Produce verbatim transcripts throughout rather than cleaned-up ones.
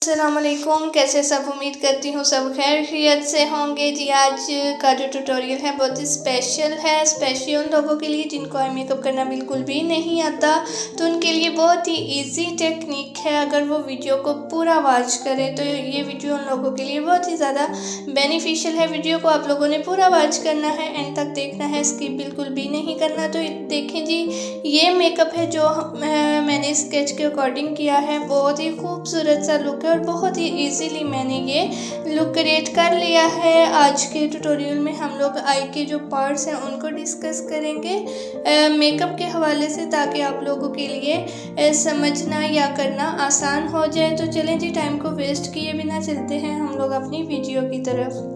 अस्सलामुअलैकुम, कैसे सब। उम्मीद करती हूँ सब खैर खैरियत से होंगे जी। आज का जो ट्यूटोरियल है बहुत ही स्पेशल है, स्पेशली उन लोगों के लिए जिनको आई मेकअप करना बिल्कुल भी नहीं आता, तो उनके लिए बहुत ही इजी टेक्निक है। अगर वो वीडियो को पूरा वॉच करें तो ये वीडियो उन लोगों के लिए बहुत ही ज़्यादा बेनिफिशियल है। वीडियो को आप लोगों ने पूरा वॉच करना है, एंड तक देखना है, स्किप बिल्कुल भी नहीं करना। तो देखें जी, ये मेकअप है जो मैंने स्केच के अकॉर्डिंग किया है। बहुत ही खूबसूरत सा लुक है और बहुत ही इजीली मैंने ये लुक क्रिएट कर लिया है। आज के ट्यूटोरियल में हम लोग आई के जो पार्ट्स हैं उनको डिस्कस करेंगे मेकअप के हवाले से, ताकि आप लोगों के लिए समझना या करना आसान हो जाए। तो चलें जी, टाइम को वेस्ट किए बिना चलते हैं हम लोग अपनी वीडियो की तरफ।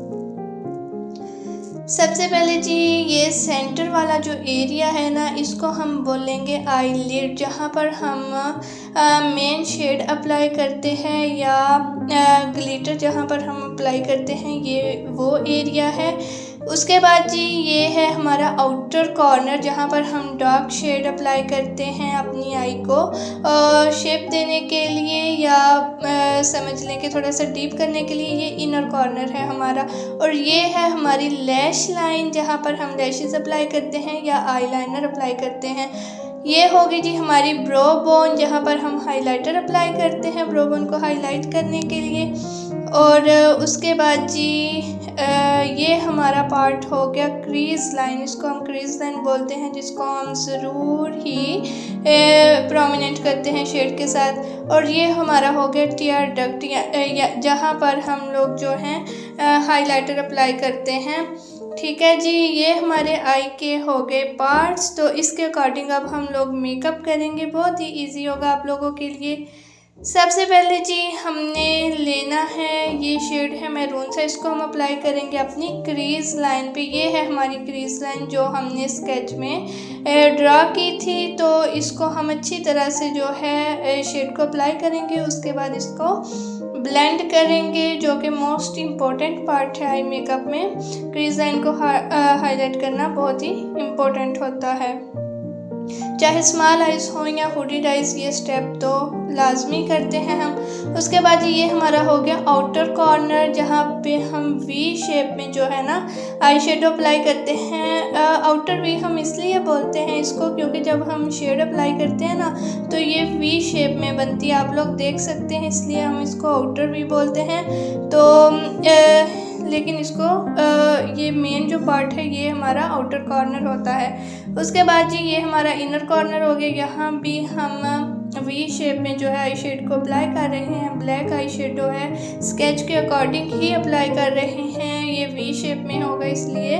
सबसे पहले जी, ये सेंटर वाला जो एरिया है ना, इसको हम बोलेंगे आई लिड, जहाँ पर हम मेन शेड अप्लाई करते हैं या ग्लिटर जहाँ पर हम अप्लाई करते हैं, ये वो एरिया है। उसके बाद जी, ये है हमारा आउटर कॉर्नर, जहाँ पर हम डार्क शेड अप्लाई करते हैं अपनी आई को शेप देने के लिए, या आ, समझ लें कि थोड़ा सा डीप करने के लिए। ये इनर कॉर्नर है हमारा। और ये है हमारी लैश लाइन, जहाँ पर हम लैशेस अप्लाई करते हैं या आईलाइनर अप्लाई करते हैं। ये होगी जी हमारी ब्रो बोन, जहाँ पर हम हाइलाइटर अप्लाई करते हैं ब्रो बोन को हाईलाइट करने के लिए। और उसके बाद जी, ये हमारा पार्ट हो गया क्रीज लाइन, इसको हम क्रीज लाइन बोलते हैं, जिसको हम ज़रूर ही प्रोमिनेंट करते हैं शेड के साथ। और ये हमारा हो गया टीयर डक्ट, जहाँ पर हम लोग जो हैं हाइलाइटर अप्लाई करते हैं। ठीक है जी, ये हमारे आई के हो गए पार्ट्स। तो इसके अकॉर्डिंग अब हम लोग मेकअप करेंगे, बहुत ही इजी होगा आप लोगों के लिए। सबसे पहले जी, हमने लेना है ये शेड है मैरून सा, इसको हम अप्लाई करेंगे अपनी क्रीज लाइन पे। ये है हमारी क्रीज लाइन जो हमने स्केच में ड्रा की थी। तो इसको हम अच्छी तरह से जो है शेड को अप्लाई करेंगे। उसके बाद इसको ब्लेंड करेंगे, जो कि मोस्ट इम्पॉर्टेंट पार्ट है आई मेकअप में। क्रीज लाइन को हाईलाइट करना बहुत ही इम्पोर्टेंट होता है, चाहे स्मॉल आइज़ हो या हुडीड आइज़, ये स्टेप तो लाजमी करते हैं हम। उसके बाद ये हमारा हो गया आउटर कॉर्नर, जहाँ पे हम वी शेप में जो है ना आई शेडो अप्लाई करते हैं। आउटर वी हम इसलिए बोलते हैं इसको क्योंकि जब हम शेड अप्लाई करते हैं ना, तो ये वी शेप में बनती है, आप लोग देख सकते हैं, इसलिए हम इसको आउटर वी बोलते हैं। तो आ, लेकिन इसको आ, ये मेन जो पार्ट है ये हमारा आउटर कॉर्नर होता है। उसके बाद जी, ये हमारा इनर कॉर्नर हो गया। यहाँ भी हम वी शेप में जो है आई शेड को अप्लाई कर रहे हैं। ब्लैक आई शेडो है, स्केच के अकॉर्डिंग ही अप्लाई कर रहे हैं। ये वी शेप में होगा, इसलिए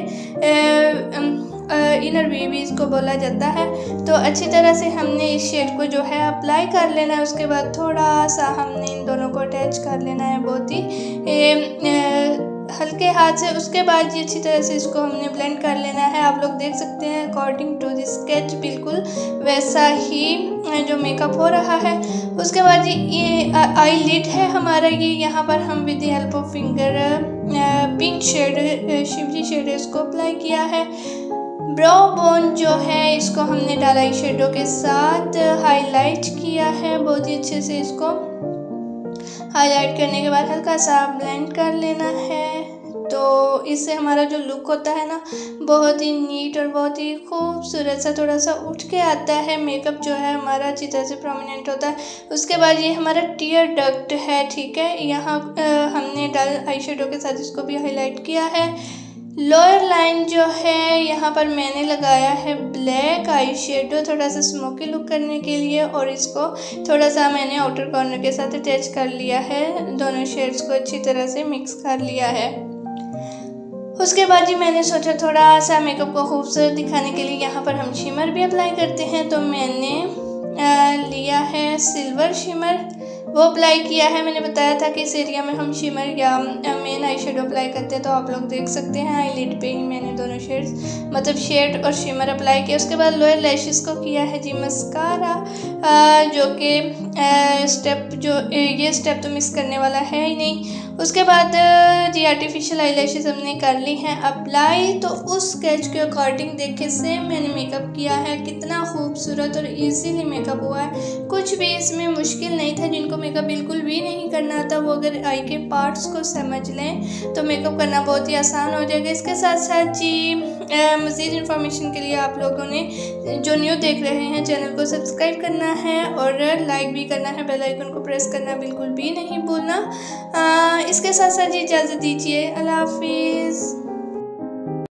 इनर वी भी इसको बोला जाता है। तो अच्छी तरह से हमने इस शेड को जो है अप्लाई कर लेना है। उसके बाद थोड़ा सा हमने इन दोनों को अटैच कर लेना है, बहुत ही ए, ए, हल्के हाथ से। उसके बाद ये अच्छी तरह से इसको हमने ब्लेंड कर लेना है। आप लोग देख सकते हैं अकॉर्डिंग टू द स्केच बिल्कुल वैसा ही जो मेकअप हो रहा है। उसके बाद ये आई लिड है हमारा, ये यहाँ पर हम with the help of finger pink shade, शिवजी शेड, इसको अप्लाई किया है। ब्रो बोन जो है इसको हमने डाला आई शेडो के साथ हाईलाइट किया है, बहुत ही अच्छे से इसको हाईलाइट करने के बाद हल्का सा ब्लेंड कर लेना है। तो इससे हमारा जो लुक होता है ना, बहुत ही नीट और बहुत ही खूबसूरत सा थोड़ा सा उठ के आता है। मेकअप जो है हमारा अच्छी तरह से प्रोमिनेंट होता है। उसके बाद ये हमारा टीयर डक्ट है, ठीक है, यहाँ हमने डाल आई शेडो के साथ इसको भी हाईलाइट किया है। लोअर लाइन जो है यहाँ पर मैंने लगाया है ब्लैक आई शेडो, थोड़ा सा स्मोकी लुक करने के लिए, और इसको थोड़ा सा मैंने आउटर कॉर्नर के साथ अटैच कर लिया है। दोनों शेड्स को अच्छी तरह से मिक्स कर लिया है। उसके बाद जी, मैंने सोचा थोड़ा सा मेकअप को खूबसूरत दिखाने के लिए यहाँ पर हम शिमर भी अप्लाई करते हैं। तो मैंने आ, लिया है सिल्वर शिमर, वो अप्लाई किया है। मैंने बताया था कि इस एरिया में हम शिमर या मेन आई शेडो अप्लाई करते हैं, तो आप लोग देख सकते हैं आई लिड पे ही मैंने दोनों शेड्स मतलब शेड और शिमर अप्लाई किया। उसके बाद लोअर लैशेस को किया है जी मस्कारा, जो कि स्टेप जो ये स्टेप तो मिस करने वाला है ही नहीं। उसके बाद जी आर्टिफिशियल आई लैशेस हमने कर ली हैं अप्लाई। तो उस स्केच के अकॉर्डिंग देखे सेम मैंने मेकअप किया है, कितना खूबसूरत और इजीली मेकअप हुआ है। कुछ भी इसमें मुश्किल नहीं था, जिनको मेकअप बिल्कुल भी नहीं करना आता, वो अगर आई के पार्ट्स को समझ लें तो मेकअप करना बहुत ही आसान हो जाएगा। इसके साथ साथ जी मज़ीद इन्फॉर्मेशन के लिए आप लोगों ने जो न्यू देख रहे हैं चैनल को सब्सक्राइब करना है और लाइक भी करना है, बेल आइकन को प्रेस करना बिल्कुल भी नहीं भूलना। इसके साथ साथ जी इजाज़त दीजिए, अल्लाह हाफिज़।